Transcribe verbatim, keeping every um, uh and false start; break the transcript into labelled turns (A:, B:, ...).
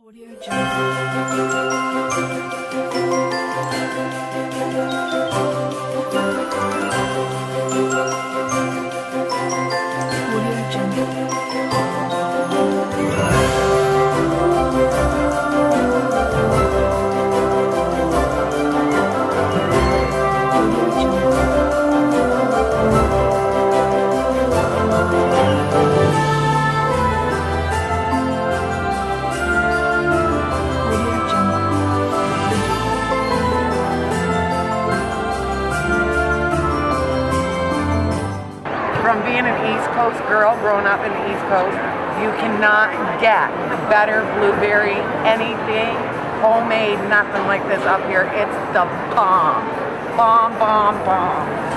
A: Audio
B: From being an East Coast girl, growing up in the East Coast, you cannot get better blueberry, anything, homemade, nothing like this up here. It's the bomb. Bomb, bomb, bomb.